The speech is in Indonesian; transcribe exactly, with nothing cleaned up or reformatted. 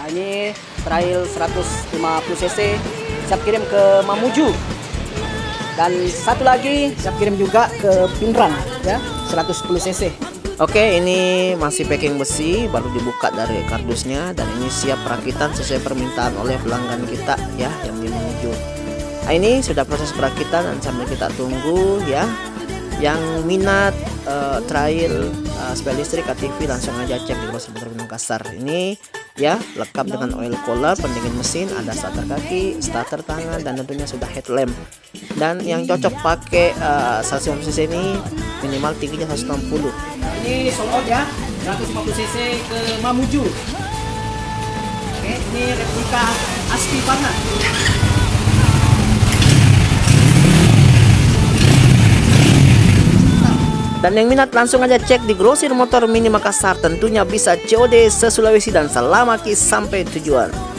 ini trail seratus lima puluh cc siap kirim ke Mamuju. Dan satu lagi siap kirim juga ke Pinrang ya, seratus sepuluh cc. Oke, ini masih packing besi, baru dibuka dari kardusnya dan ini siap perakitan sesuai permintaan oleh pelanggan kita ya yang di Mamuju. Nah, ini sudah proses perakitan dan sambil kita tunggu ya. Yang minat uh, trail uh, sepeda listrik A T V langsung aja cek di Grosir Motor Makassar. Ini ya lengkap dengan oil cooler, pendingin mesin, ada starter kaki, starter tangan, dan tentunya sudah headlamp. Dan yang cocok pakai uh, seratus lima puluh cc ini minimal tingginya seratus enam puluh. Ini sold out ya, seratus lima puluh cc ke Mamuju. Oke, ini replika asli Parna. Dan yang minat langsung aja cek di Grosir Motor Mini Makassar, tentunya bisa C O D se-Sulawesi dan selamat sampai tujuan.